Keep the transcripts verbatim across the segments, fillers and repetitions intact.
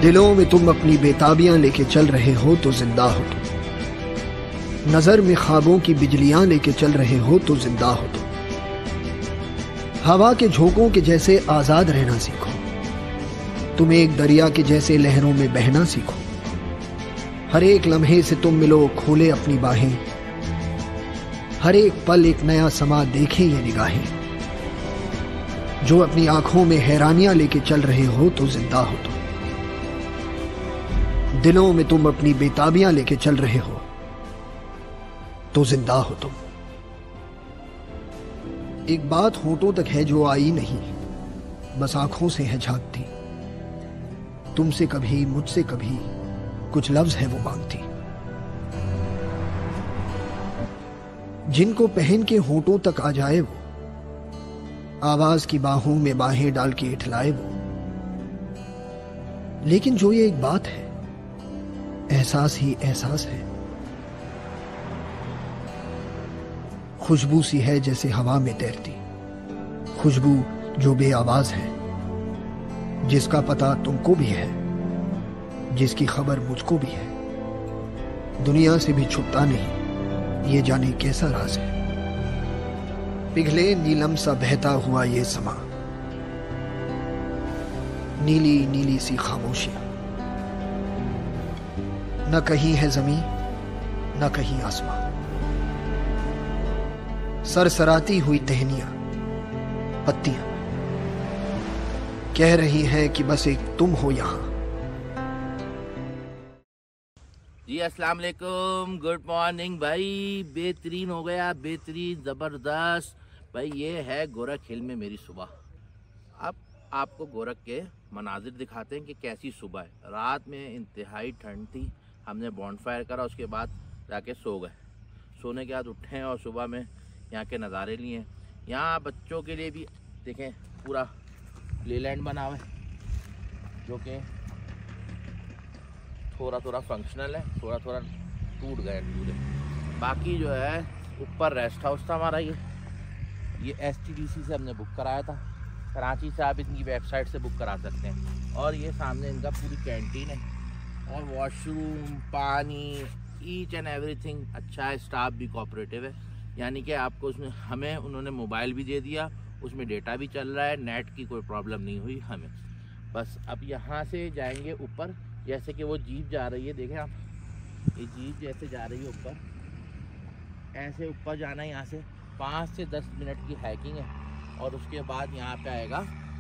दिलों में तुम अपनी बेताबियां लेके चल रहे हो तो जिंदा हो तुम, नजर में ख्वाबों की बिजलियां लेके चल रहे हो तो जिंदा हो तुम। हवा के झोंकों के जैसे आजाद रहना सीखो, तुम एक दरिया के जैसे लहरों में बहना सीखो। हर एक लम्हे से तुम मिलो खोले अपनी बाहें, हर एक पल एक नया समा देखे ये निगाहें। जो अपनी आंखों में हैरानियां लेके चल रहे हो तो जिंदा हो तुम, दिलों में तुम अपनी बेताबियां लेके चल रहे हो तो जिंदा हो तुम। एक बात होठों तक है जो आई नहीं, बस आंखों से है झांकती। तुमसे कभी मुझसे कभी कुछ लफ्ज है वो मांगती। जिनको पहन के होठों तक आ जाए वो, आवाज की बाहों में बाहें डाल के इठलाए वो। लेकिन जो ये एक बात है, एहसास ही एहसास है। खुशबू सी है जैसे हवा में तैरती, खुशबू जो बेआवाज है, जिसका पता तुमको भी है, जिसकी खबर मुझको भी है। दुनिया से भी छुपता नहीं, ये जाने कैसा राज है। पिघले नीलम सा बहता हुआ ये समा, नीली नीली सी खामोशियां। न कहीं है जमीन न कहीं आसमां, सरसराती हुई टहनियां पत्तियां कह रही हैं कि बस एक तुम हो यहां। जी अस्सलाम वालेकुम, गुड मॉर्निंग भाई। बेहतरीन हो गया, बेहतरीन ज़बरदस्त भाई। ये है गोरख हिल में मेरी सुबह। अब आपको गोरख के मनाजिर दिखाते हैं कि कैसी सुबह है। रात में इंतहाई ठंड थी, हमने बॉनफायर करा, उसके बाद जाके सो गए। सोने के बाद उठे और सुबह में यहाँ के नज़ारे लिए। यहाँ बच्चों के लिए भी देखें पूरा प्लेलैंड बना हुआ है, जो कि थोड़ा थोड़ा फंक्शनल है, थोड़ा थोड़ा टूट गए पूरे। बाकी जो है ऊपर रेस्ट हाउस था हमारा। ये ये एस टी डी सी से हमने बुक कराया था, कराची से आप इनकी वेबसाइट से बुक करा सकते हैं। और ये सामने इनका पूरी कैंटीन है और वॉशरूम, पानी, ईच एंड एवरीथिंग अच्छा है। स्टाफ भी कोऑपरेटिव है, यानी कि आपको उसमें हमें उन्होंने मोबाइल भी दे दिया, उसमें डेटा भी चल रहा है, नेट की कोई प्रॉब्लम नहीं हुई हमें। बस अब यहाँ से जाएंगे ऊपर, जैसे कि वो जीप जा रही है, देखें आप, ये जीप जैसे जा रही है ऊपर, ऐसे ऊपर जाना है। यहाँ से पाँच से दस मिनट की हाइकिंग है और उसके बाद यहाँ पे आएगा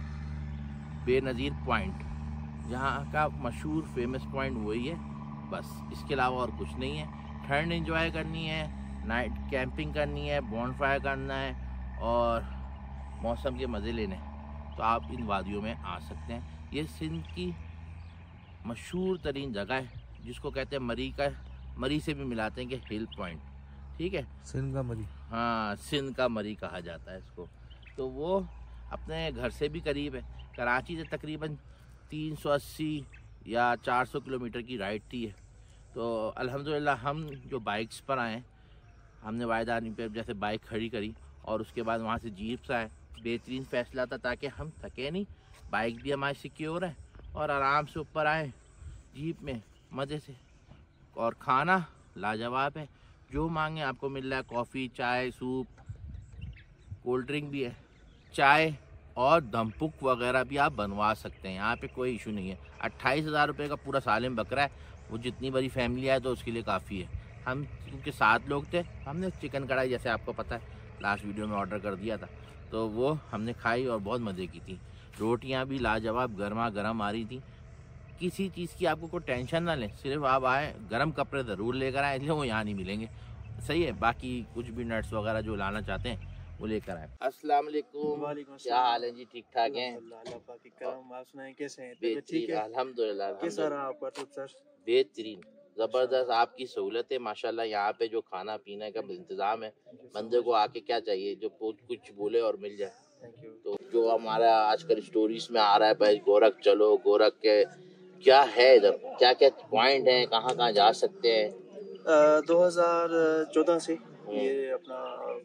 बेनज़ीर पॉइंट, जहाँ का मशहूर फेमस पॉइंट वही है। बस इसके अलावा और कुछ नहीं है। ठंड एंजॉय करनी है, नाइट कैंपिंग करनी है, बॉनफायर करना है और मौसम के मज़े लेने, तो आप इन वादियों में आ सकते हैं। ये सिंध की मशहूर तरीन जगह है, जिसको कहते हैं मरी का, मरी से भी मिलाते हैं कि हिल पॉइंट, ठीक है, सिंध का मरी। हाँ, सिंध का मरी कहा जाता है इसको। तो वो अपने घर से भी करीब है, कराची से तकरीबन तीन सौ अस्सी या चार सौ किलोमीटर की राइड थी है। तो अल्हम्दुलिल्लाह हम जो बाइक्स पर आए, हमने वायदानी पे जैसे बाइक खड़ी करी और उसके बाद वहाँ से जीप से आए। बेहतरीन फैसला था ताकि हम थके नहीं, बाइक भी हमारी सिक्योर है और आराम से ऊपर आए जीप में मज़े से। और खाना लाजवाब है, जो मांगे आपको मिल रहा है। कॉफ़ी, चाय, सूप, कोल्ड ड्रिंक भी है, चाय और दमपुक वगैरह भी आप बनवा सकते हैं। यहाँ पे कोई इशू नहीं है। अट्ठाईस हज़ार रुपये का पूरा सालिम बकरा है, वो जितनी बड़ी फैमिली आए तो उसके लिए काफ़ी है। हम क्योंकि सात लोग थे, हमने चिकन कढ़ाई जैसे आपको पता है लास्ट वीडियो में ऑर्डर कर दिया था, तो वो हमने खाई और बहुत मज़े की थी। रोटियाँ भी लाजवाब गर्मा गर्म आ रही थी। किसी चीज़ की आपको कोई टेंशन ना लें, सिर्फ आप आए, गर्म कपड़े ज़रूर लेकर आए, इसलिए वो यहाँ नहीं मिलेंगे, सही है। बाकी कुछ भी नट्स वगैरह जो लाना चाहते हैं वो लेकर आए। अस्सलाम वालेकुम, क्या हाल है जी? ठीक ठाक हैं? आप सुनाएं, कैसे हैं? ठीक है, अल्हम्दुलिल्लाह। कैसा रहा आपका ट्रिप सर? बेहतरीन, ज़बरदस्त। आपकी सहूलत है माशाल्लाह। यहाँ पे जो खाना पीने का इंतज़ाम है, बंदे को आके क्या चाहिए, जो कुछ बोले और मिल जाए। तो जो हमारा आजकल स्टोरीज में आ रहा है भाई, गोरख चलो, गोरख के क्या है इधर, क्या क्या पॉइंट है, कहाँ कहाँ जा सकते हैं? दो हज़ार चौदह से ये अपना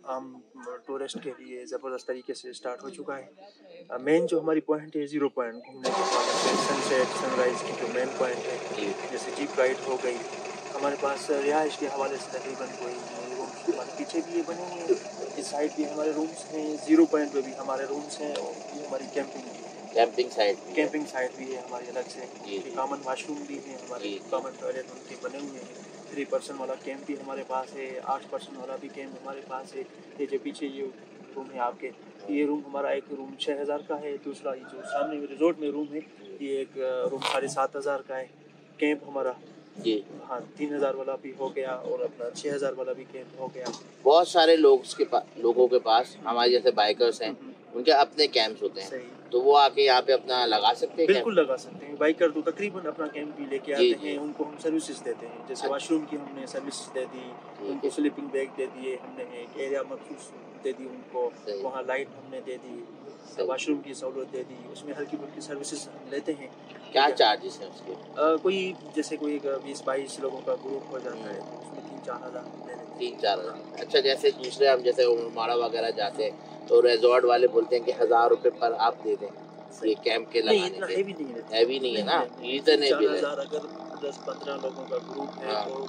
आम टूरिस्ट के लिए ज़बरदस्त तरीके से स्टार्ट हो चुका है। मेन जो हमारी पॉइंट है ज़ीरो पॉइंट घूमने के सनसेट सनराइज़ की जो मेन पॉइंट है, जैसे जीप राइड हो गई, हमारे पास रिहाइश के हवाले से तकरीबन कोई रूम्स हमारे पीछे भी ये बने हुए हैं, इस साइड भी हमारे रूम्स हैं, ज़ीरो पॉइंट पे भी हमारे रूम्स हैं, और ये हमारी camping camping site camping site भी है हमारी अलग से। कॉमन वाशरूम भी है हमारे, कॉमन टॉयलेट उनके बने हुए हैं। थ्री पर्सन वाला कैंप भी हमारे पास है, आठ पर्सन वाला भी कैंप हमारे पास है। ये जो पीछे ये रूम है आपके, ये रूम हमारा एक रूम छः हज़ार का है, दूसरा ये जो सामने रिजोर्ट में रूम है ये एक रूम साढ़े सात हज़ार का है। कैंप हमारा जी हाँ तीन हज़ार वाला भी हो गया, और अपना छः हज़ार वाला भी कैंप हो गया। बहुत सारे लोग के पास लोगों के पास हमारे जैसे बाइकर्स हैं, उनके अपने कैंप्स होते हैं, तो वो आके यहाँ पे अपना लगा सकते हैं। बिल्कुल लगा सकते हैं। बाइकर तो तकरीबन अपना कैंप भी लेके आते हैं, उनको हम सर्विसेज देते हैं, जैसे वाशरूम की हमने सर्विस दे दी, उनको स्लीपिंग बैग दे दिए हमने, एक एरिया मखसूस दे दी उनको, वहाँ लाइट हमने दे दी, वाशरूम की सहूलत दे दी, उसमें हल्की फुल्की सर्विसेज हम लेते हैं। क्या चार्जेस हैं उसके? आ, कोई जैसे कोई बीस बाईस लोगों का ग्रुप हो जाता है तो उसमें तीन चार हज़ार ले लेते हैं। तीन चार हज़ार अच्छा। जैसे दूसरे हम जैसे उमरमाड़ा वगैरह जाते हैं तो रिजॉर्ट वाले बोलते हैं कि हज़ार रुपए पर आप दे दें ये कैंप के लगाने के। हैवी नहीं है, हैवी नहीं है ना, इतने भी अगर दस पंद्रह लोगों का ग्रुप है तो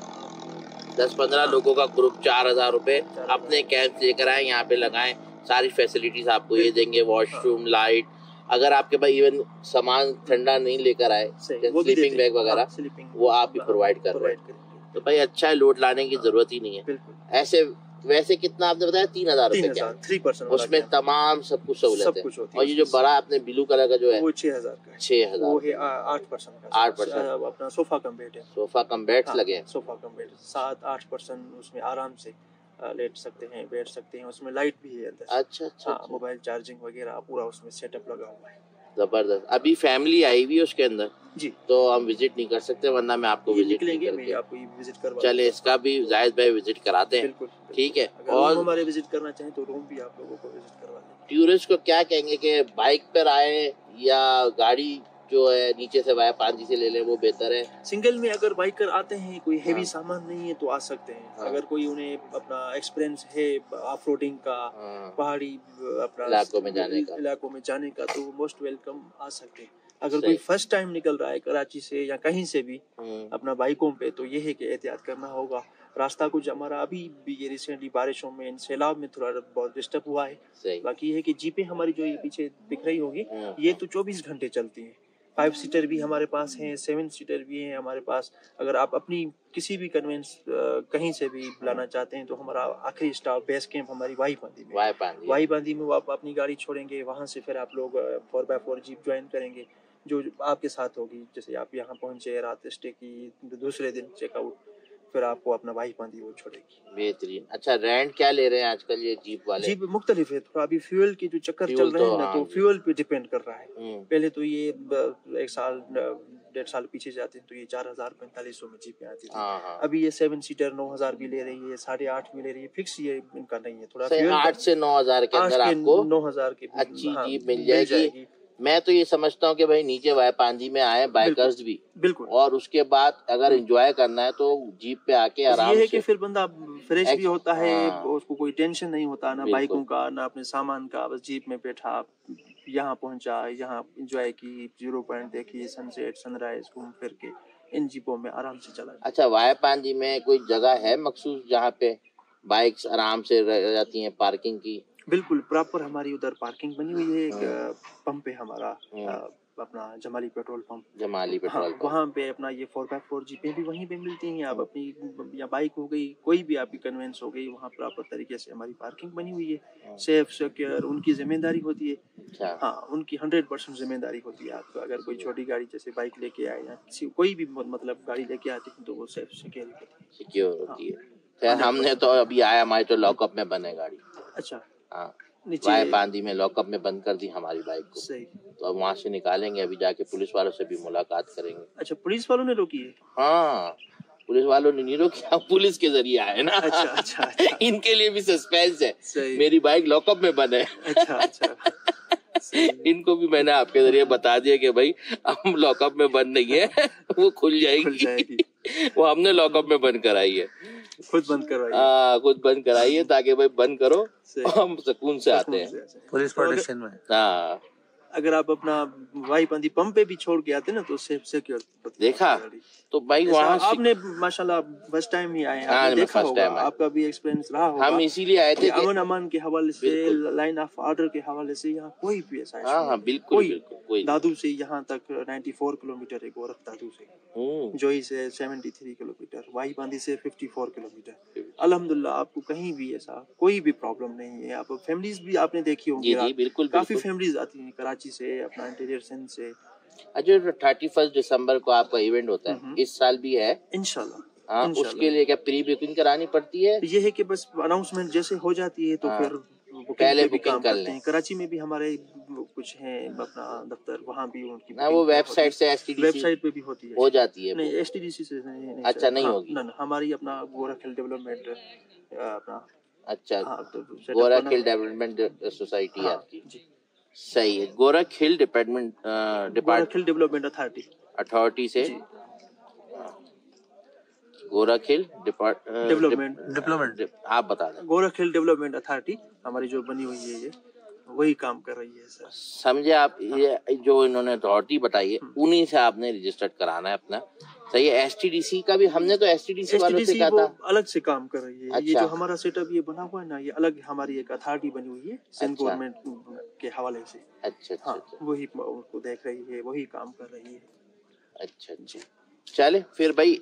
दस पंद्रह लोगों का ग्रुप चार हजार रुपए अपने कैंप लेकर आए, यहाँ पे लगाएं, सारी फैसिलिटीज आपको ये देंगे, वॉशरूम, लाइट, अगर आपके पास इवन सामान ठंडा नहीं लेकर आए, स्लीपिंग बैग वगैरह, वो आप भी प्रोवाइड कर रहे हैं। तो भाई अच्छा है, लोड लाने की जरूरत ही नहीं है। ऐसे वैसे कितना आपने बताया? तीन हजार रुपए क्या? थ्री परसेंट उसमें तमाम सब कुछ सहूलत है। और ये जो बड़ा आपने ब्लू कलर का जो है वो छह हजार का, छह हजार वो है आठ परसेंट का, आठ परसेंट अपना सोफा कम बेड है, सोफा कम बेड लगे हैं, सोफा कम बेड सात आठ परसेंट उसमें आराम से लेट सकते हैं, बैठ सकते हैं, उसमें लाइट भी है अंदर। अच्छा अच्छा, मोबाइल चार्जिंग वगैरह पूरा उसमें सेटअप लगा हुआ है। जबरदस्त। अभी फैमिली आई हुई है उसके अंदर जी, तो हम विजिट नहीं कर सकते, वरना मैं आपको विजिट लेंगे, मैं आपको विजिट करवा। चले इसका भी जायद भाई विजिट कराते हैं। बिल्कुल, ठीक है। और हमारे विजिट करना चाहें तो रूम भी आप लोगों को विजिट करवा देंगे। टूरिस्ट को क्या कहेंगे कि बाइक पर आए या गाड़ी जो है नीचे से वाया पांजी से ले लें, वो बेहतर है? सिंगल में अगर बाइकर आते हैं, कोई हेवी हाँ। सामान नहीं है तो आ सकते हैं। हाँ। अगर कोई उन्हें अपना एक्सपीरियंस है ऑफ रोडिंग का, हाँ। पहाड़ी अपना इलाकों में जाने का इलाकों में जाने का तो मोस्ट वेलकम आ सकते हैं। अगर कोई फर्स्ट टाइम निकल रहा है कराची से या कहीं से भी अपना बाइकों पे, तो ये है कि एहतियात करना होगा। रास्ता कुछ हमारा अभी भी ये रिसेंटली बारिशों में, इन सैलाब में थोड़ा बहुत डिस्टर्ब हुआ है। बाकी ये है कि जीपें हमारी जो ये पीछे दिख रही होगी, ये तो चौबीस घंटे चलती हैं। फाइव सीटर भी हमारे पास हैं, सेवन सीटर भी हैं हमारे पास। अगर आप अपनी किसी भी कन्वेंस कहीं से भी बुलाना चाहते हैं तो हमारा आखिरी स्टॉप बेस कैंप हमारी वाई बांदी में वाई बांदी वाई बांदी में वो आप अपनी गाड़ी छोड़ेंगे, वहाँ से फिर आप लोग four by four jeep join करेंगे जो आपके साथ होगी। जैसे आप यहाँ पहुँचे, रात स्टे की, दूसरे दिन चेकआउट, फिर आपको अपना वाई बांदी वो छोड़ेगी। बेहतरीन। अच्छा, रेंट क्या ले रहे हैं आजकल ये जीप वाले? जीप मुख्तलिफ है, थोड़ा अभी फ्यूल के जो चक्कर चल रहे हैं ना, तो फ्यूल पे डिपेंड कर रहा है। पहले तो ये एक साल डेढ़ साल पीछे जाते हैं तो ये चार हजार पैंतालीस सौ में जीपें आती थी। अभी ये सेवन सीटर नौ हजार भी ले रही है, साढ़े आठ भी ले रही है, फिक्स ये इनका नहीं है। थोड़ा आठ से नौ हजार के अंदर आपको नौ हजार की अच्छी जीप मिल जाएगी। मैं तो ये समझता हूँ कि भाई नीचे वाईपांजी में आए बाइकर्स भी, बिल्कुल, और उसके बाद अगर एंजॉय करना है तो जीप पे आके आराम ये है से, कि फिर बंदा फ्रेश भी होता है, उसको कोई टेंशन नहीं होता ना बाइकों का ना अपने सामान का। बस जीप में बैठा, यहाँ पहुँचा, यहाँ एंजॉय की, जीरो पॉइंट देखी, सनसेट सनराइज, घूम फिर के इन जीपों में आराम से चला। अच्छा, वाईपांजी में कोई जगह है मखसूस जहाँ पे बाइक्स आराम से रह जाती हैं पार्किंग की? बिल्कुल, प्रॉपर हमारी उधर पार्किंग बनी हुई है। एक पंप है हमारा, अपना Jamali petrol pump, Jamali petrol हाँ, वहाँ पे अपना ये फोर बाय फोर जीपें भी वहीं पे मिलती हैं। आप अपनी या बाइक हो गई, कोई भी आपकी कन्वेंस हो गई, वहाँ प्रॉपर तरीके से हमारी पार्किंग बनी हुई है। सेफ सिक्योर उनकी जिम्मेदारी होती है। हाँ, उनकी हंड्रेड परसेंट जिम्मेदारी होती है। आपको अगर कोई छोटी गाड़ी जैसे बाइक लेके आए या कोई भी मतलब गाड़ी लेके आते हैं तो वो सेफ सिक्योर सिक्योर होती है। हमने तो अभी आया, हमारी तो लॉकअप में बंद है गाड़ी। अच्छा, हाँ, वाईपांजी में लॉकअप में बंद कर दी हमारी बाइक को। सही। तो अब वहाँ से निकालेंगे, अभी जाके पुलिस वालों से भी मुलाकात करेंगे। अच्छा, पुलिस वालों ने रोकी है? हाँ, पुलिस वालों ने नहीं रोकी, हम पुलिस के जरिए आए ना। अच्छा, अच्छा, अच्छा। इनके लिए भी सस्पेंस है। मेरी बाइक लॉकअप में बंद है। अच्छा, अच्छा। इनको भी मैंने आपके जरिए बता दिया कि भाई हम लॉकअप में बंद नहीं है, वो खुल जाएगी, खुल जाएगी। वो हमने लॉकअप में बंद कराई है। खुद बंद करवाइए। हाँ खुद बंद कराइए ताकि भाई बंद करो हम सुकून से आते हैं पुलिस प्रोटेक्शन में। हाँ अगर आप अपना वाई बंदी पंप पे भी छोड़ के आते ना तो सेफ सिक्योर देखा तो भाई वहाँ आपने माशाल्लाह फर्स्ट टाइम ही आए हैं, देखा होगा, आपका भी एक्सपीरियंस रहा होगा। हम इसीलिए आए थे अमन अमान के हवाले से, लाइन ऑफ ऑर्डर के हवाले से यहाँ कोई भी ऐसा हाँ हाँ बिल्कुल कोई, बिल्कुल कोई दादू से यहाँ तक चौरानवे किलोमीटर है, गोरख दादू से जोई से तिहत्तर किलोमीटर, वाई बांदी से चौवन किलोमीटर। अल्हम्दुलिल्लाह आपको कहीं भी ऐसा कोई भी प्रॉब्लम नहीं है। आप फैमिलीज भी आपने देखी होंगी, बिल्कुल काफी फैमिलीज आती हैं कराची से, अपना इंटीरियर सिंध से। अच्छा थर्टी फर्स्ट दिसंबर को आपका इवेंट होता है, इस साल भी है इंशाल्लाह। हाँ उसके लिए क्या प्री बुकिंग करानी पड़ती है? ये है कि बस अनाउंसमेंट जैसे हो जाती है तो हाँ, फिर पहले भी काम कर करते हैं। कराची में भी हमारे कुछ हैं अपना दफ्तर, वहाँ भी उनकी ना वो वेबसाइट से एसटीडीसी वेबसाइट पे भी होती है, हो जाती है नहीं एसटीडीसी से नहीं, नहीं अच्छा नहीं हाँ, होगी ना, ना, हमारी अपना गोरख हिल डेवलपमेंट अपना अच्छा हाँ, तो गोरख हिल डेवलपमेंट सोसाइटी है आपकी जी सही है। Gorakh hill department Gorakh hill development authority authority से गोरख हिल डेवलपमेंट डेवलपमेंट आप बता दें। गोरख हिल डेवलपमेंट अथॉरिटी हमारी जो बनी हुई है ये वही काम कर रही है सर। समझे आप, ये जो इन्होंने अथॉरिटी बताई है उन्हीं से आपने रजिस्टर्ड कराना है अपना, सही है। एसटीडीसी का भी हमने तो एसटीडीसी वालों से कहा था अलग से काम कर रही है। अच्छा। ये जो हमारा सेटअप ये बना हुआ है ना, ये अलग हमारी एक अथॉरिटी बनी हुई है सिंध गवर्नमेंट के हवाले से। अच्छा अच्छा, हाँ, अच्छा। वही उनको देख रही है, वही काम कर रही है। अच्छा अच्छा चले फिर भाई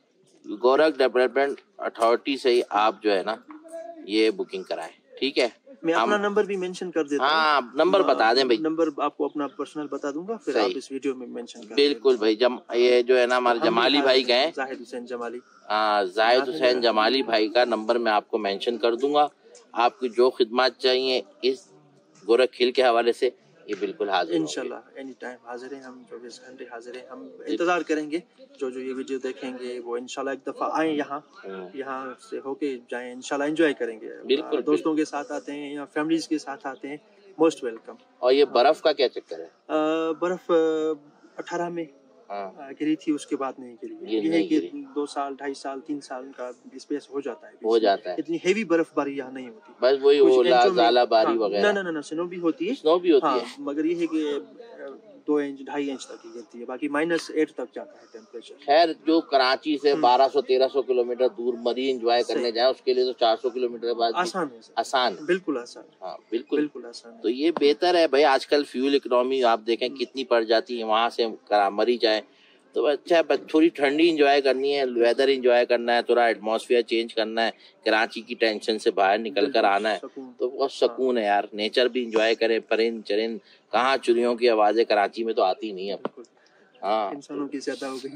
गोरख डेवलपमेंट अथॉरिटी से ही आप जो है ना ये बुकिंग कराएं, ठीक है। मैं अपना नंबर भी मेंशन कर देता हूँ। हाँ नंबर बता दें भाई, नंबर आपको अपना पर्सनल बता दूंगा, फिर आप इस वीडियो में मेंशन कर बिल्कुल भाई। जम ये जो है ना हमारे जमाली भाई गए, जाहिद हुसैन जमाली, हाँ जाहिद हुसैन जमाली भाई का नंबर मैं आपको मेंशन कर दूंगा। आपकी जो खिदमत चाहिए इस गोरख हिल के हवाले से ये बिल्कुल हाजिर इंशाल्लाह एनी टाइम हाजिर हैं हम, चौबीस घंटे हाजिर हैं हम। इंतजार करेंगे जो जो ये वीडियो देखेंगे वो इंशाल्लाह एक दफा आए यहाँ, यहाँ से होके जाएं, इंशाल्लाह एंजॉय करेंगे। बिल्कुल दोस्तों के साथ आते हैं या फैमिलीज के साथ आते हैं, मोस्ट वेलकम। और ये बर्फ का क्या चक्कर है? बर्फ अठारह में हाँ। गिरी थी, उसके बाद नहीं गिरी। ये, ये है कि दो साल ढाई साल तीन साल का स्पेस हो जाता है, हो जाता है। इतनी हेवी बर्फबारी यहाँ नहीं होती, बस वही ओला ज़ालाबारी वगैरह। ना ना ना स्नो भी होती है, स्नो भी होती हाँ, है, मगर ये है कि दो इंच ढाई इंच तक ही गिरती है, बाकी माइनस एट तक जाता है टेम्परेचर। खैर जो कराची से बारह सौ तेरह सौ किलोमीटर दूर मरी एंजॉय करने जाए उसके लिए तो चार सौ किलोमीटर के बाद आसान है, आसान बिल्कुल आसान, हाँ बिल्कुल बिल्कुल आसान। तो ये बेहतर है भाई। आजकल फ्यूल इकोनॉमी आप देखें कितनी पड़ जाती है, वहाँ से मरी जाए तो अच्छा है। थोड़ी ठंडी एंजॉय करनी है, वेदर एंजॉय करना है, थोड़ा एटमॉस्फेयर चेंज करना है, कराची की टेंशन से बाहर निकल कर आना है तो बहुत सुकून है यार। नेचर भी एंजॉय करें, परिंद चरिंद, कहाँ चुड़ियों की आवाजें कराची में तो आती नहीं अब, हाँ इंसानों की ज्यादा हो गई।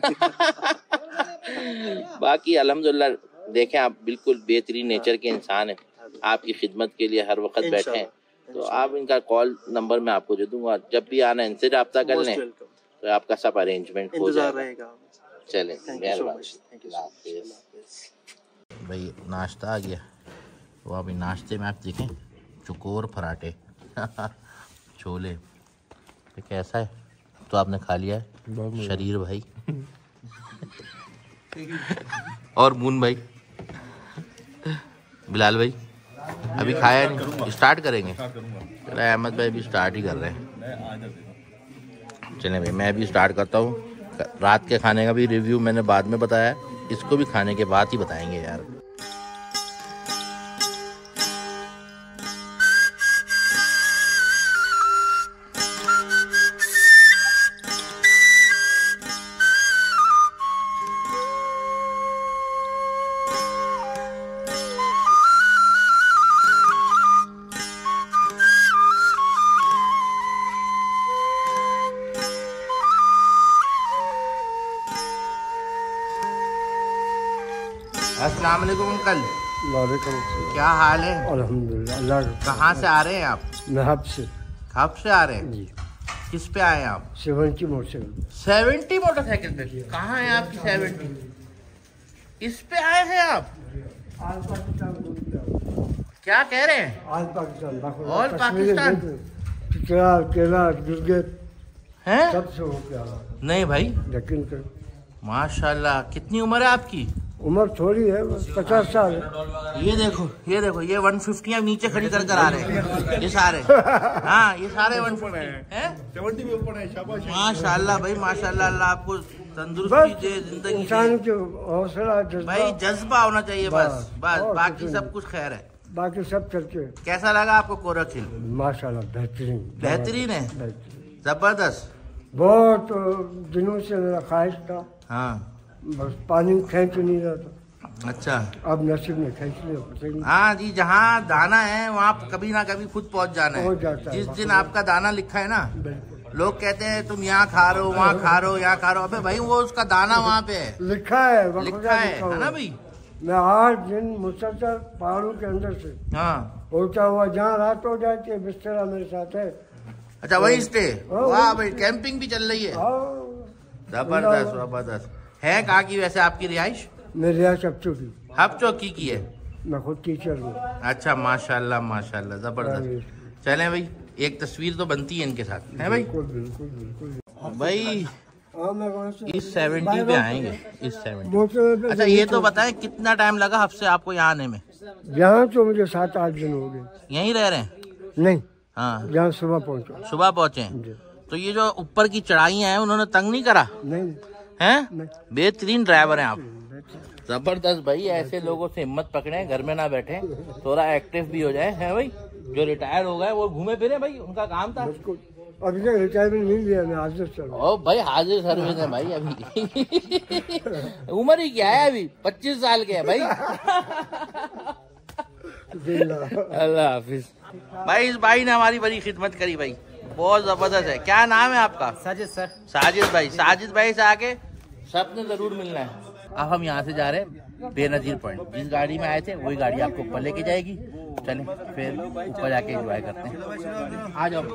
बाकी अल्हम्दुलिल्लाह देखें आप बिल्कुल बेहतरीन नेचर के इंसान हैं, आपकी खिदमत के लिए हर वक्त बैठे हैं। तो आप इनका कॉल नंबर मैं आपको दे दूंगा, जब भी आना इनसे रब्ता कर लें तो आपका सब अरेंजमेंट हो जाएगा। चलें मेहरबानी भाई। नाश्ता आ गया तो अभी नाश्ते में आप देखें चुकोर पराठे छोले तो कैसा है, तो आपने खा लिया है शरीर भाई और मून भाई, बिलाल भाई अभी खाया नहीं, स्टार्ट करेंगे। चलो अहमद भाई भी स्टार्ट ही कर रहे हैं। चलें भाई मैं भी स्टार्ट करता हूँ। रात के खाने का भी रिव्यू मैंने बाद में बताया, इसको भी खाने के बाद ही बताएंगे यार। अस्सलाम वालेकुम अंकल। वालेकुम, क्या हाल है? अल्हम्दुलिल्लाह, अल्लाह का। कहाँ से आ रहे हैं आप? नहब से। कब से आ रहे हैं जी? किस पे आए हैं आप? Seventy motorcycle. सेवेंटी मोटरसाइकिल पे? कहाँ है आपकी सेवेंटी? इस पे आए हैं आप? ऑल पाकिस्तान क्या कह रहे हैं? ऑल पाकिस्तान ऑल पाकिस्तान केरला गिलगित हैं? सब से हो गया नहीं भाई, लेकिन माशाल्लाह। कितनी उम्र है आपकी? उम्र थोड़ी है, पचास साल है। ये देखो ये देखो ये वन फिफ्टी नीचे खड़ी कर कर आ रहे हैं ये सारे। हाँ ये सारे वन फिफ्टी हैं। माशाल्लाह भाई माशाल्लाह, अल्लाह आपको तंदुरुस्ती दे, जिंदगी इंसान के हौसला भाई जज्बा होना चाहिए बस बस, बाकी सब कुछ खैर है, बाकी सब चलते। कैसा लगा आपको कोरख हिल? माशाल्लाह बेहतरीन बेहतरीन है, जबरदस्त। बहुत दिनों से मेरा ख्वाहिश था। हाँ बस पानी खींच नहीं रहा था। अच्छा अब नसीब में खींच लिया। हाँ जी, जहाँ दाना है वहाँ कभी ना कभी खुद पहुँच जाना है। जाता है। जिस दिन आपका दाना लिखा है ना, बिल्कुल। लोग कहते हैं तुम यहाँ खा रहे हो वहाँ खा रहे हो यहाँ खा रहे हो, अबे भाई वो उसका दाना वहाँ पे है, लिखा है, लिखा है, है ना भाई। मैं आठ दिन मुसलसल पहाड़ों के अंदर से हाँ होता हुआ जहाँ रात हो जाती है, बिस्तरा मेरे साथ है। अच्छा वही स्टे, वाह भाई, कैंपिंग भी चल रही है, जबरदस्त जबरदस्त। है कहाँ की वैसे आपकी रिहाइश? मेरी रिहाइश हफ्चो की। हफ्चो की की है? मैं खुद टीचर हूँ। अच्छा माशाल्लाह माशाल्लाह, जबरदस्त। चलें भाई, एक तस्वीर तो बनती है इनके साथ, है भाई? बिल्कुल बिल्कुल बिल्कुल भाई इस सेवेंटी पे आएंगे, इस सेवेंटी। अच्छा ये तो बताएं कितना टाइम लगा हफ्ते आपको यहाँ आने में? यहाँ तो मुझे सात आठ दिन हो गए। यहीं रह रहे हैं? नहीं, हाँ यहाँ सुबह पहुँचे। सुबह पहुँचे? तो ये जो ऊपर की चढ़ाइयाँ हैं उन्होंने तंग नहीं करा? नहीं हैं? बेहतरीन ड्राइवर हैं आप, जबरदस्त भाई। ऐसे लोगों से हिम्मत पकड़े, घर में ना बैठे, थोड़ा एक्टिव भी हो जाए, है भाई। जो रिटायर हो गए वो घूमे फिरे भाई, उनका काम था। अभी तक रिटायरमेंट नहीं लिया, मैं हाजिर सर्विस। ओ भाई हाजिर सर्विस है भाई अभी उम्र ही क्या है अभी, पच्चीस साल के है भाई अल्लाह हाफिज भाई। इस भाई ने हमारी बड़ी खिदमत करी भाई, बहुत जबरदस्त है। क्या नाम है आपका? साजिद सर। साजिद भाई, साजिद भाई से आके सबने जरूर मिलना है। अब हम यहाँ से जा रहे हैं बेनजीर पॉइंट, जिस गाड़ी में आए थे वही गाड़ी आपको ऊपर लेके जाएगी। चलें फिर ऊपर जाके एंजॉय करते हैं, आ जाओ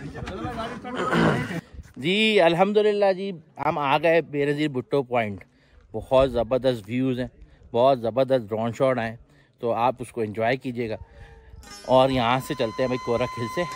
जी। अल्हम्दुलिल्लाह जी, हम आ गए बेनजीर भुट्टो पॉइंट। बहुत ज़बरदस्त व्यूज़ हैं, बहुत ज़बरदस्त ड्रोन शॉट आए, तो आप उसको एंजॉय कीजिएगा। और यहाँ से चलते हैं भाई कोरख हिल से।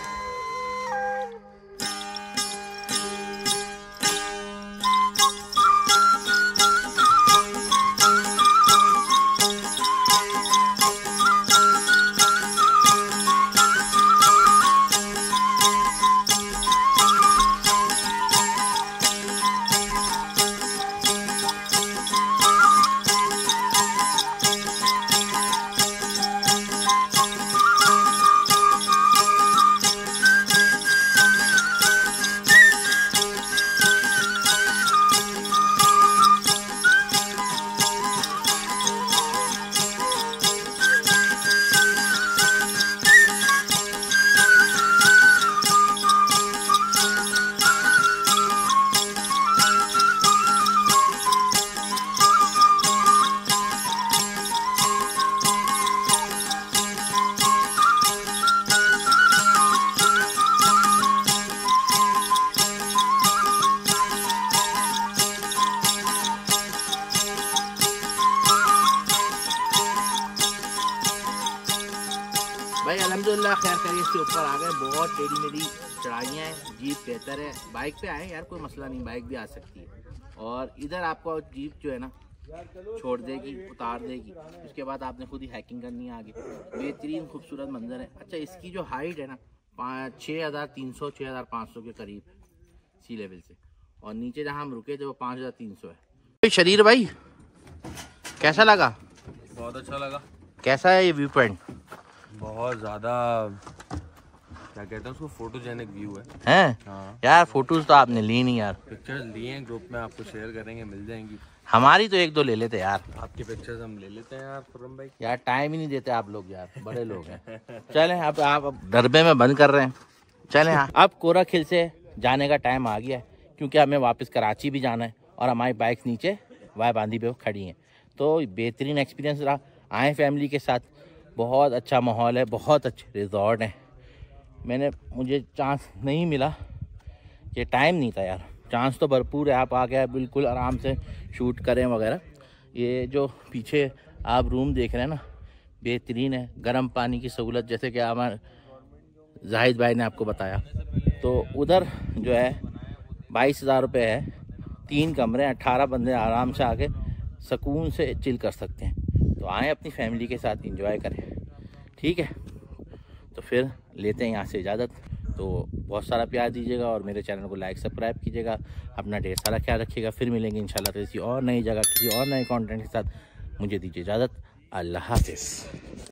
भाई अल्हम्दुलिल्लाह खैर खैरियत से ऊपर आ गए। बहुत टेढ़ी मेढ़ी चढ़ाइयाँ हैं, जीप बेहतर है। बाइक पे आए यार कोई मसला नहीं, बाइक भी आ सकती है। और इधर आपको जीप जो है ना छोड़ देगी, उतार देगी, उसके बाद आपने खुद ही हैकिंग करनी है आगे। बेहतरीन खूबसूरत मंजर है। अच्छा इसकी जो हाइट है ना पाँच छः हज़ार तीन सौ छः हज़ार पाँच सौ के करीब सी लेवल से, और नीचे जहाँ हम रुके थे वो पाँच हज़ार तीन सौ है। शरीर भाई कैसा लगा? बहुत अच्छा लगा। कैसा है ये व्यू पॉइंट? बहुत ज़्यादा क्या कहते हैं उसको, फोटोजेनिक व्यू है। हैं? हाँ। यार फोटोज तो आपने ली नहीं यार। पिक्चर्स लिए हैं, ग्रुप में आपको शेयर करेंगे, मिल जाएंगी। हमारी तो एक दो ले लेते यार। आपकी पिक्चर्स हम ले लेते हैं यार खुर्रम भाई। यार टाइम ही नहीं देते आप लोग यार, बड़े लोग हैं। चलें अब आप अब डरबे में बंद कर रहे हैं। चलें अब कोरख हिल से जाने का टाइम आ गया है, क्योंकि हमें वापस कराची भी जाना है और हमारी बाइक्स नीचे वाई बांदी पे खड़ी हैं। तो बेहतरीन एक्सपीरियंस रहा, आए फैमिली के साथ, बहुत अच्छा माहौल है, बहुत अच्छे रिजॉर्ट हैं। मैंने मुझे चांस नहीं मिला, ये टाइम नहीं था यार, चांस तो भरपूर है। आप आ गया बिल्कुल आराम से शूट करें वगैरह। ये जो पीछे आप रूम देख रहे हैं ना, बेहतरीन है, गर्म पानी की सहूलत, जैसे कि हमारे जाहिद भाई ने आपको बताया। तो उधर जो है बाईस हज़ार रुपये है, तीन कमरे, अट्ठारह बंदे आराम से आके सुकून से चिल कर सकते हैं। तो आएँ अपनी फैमिली के साथ इंजॉय करें, ठीक है। तो फिर लेते हैं यहाँ से इजाज़त। तो बहुत सारा प्यार दीजिएगा और मेरे चैनल को लाइक सब्सक्राइब कीजिएगा। अपना ढेर सारा ख्याल रखिएगा। फिर मिलेंगे इंशाल्लाह किसी और नई जगह किसी और नए कंटेंट के साथ। मुझे दीजिए इजाज़त। अल्लाह हाफ़िज़।